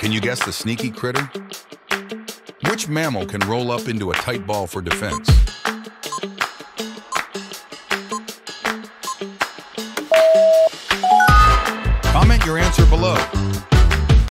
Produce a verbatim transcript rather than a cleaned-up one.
Can you guess the sneaky critter? Which mammal can roll up into a tight ball for defense? Comment your answer below.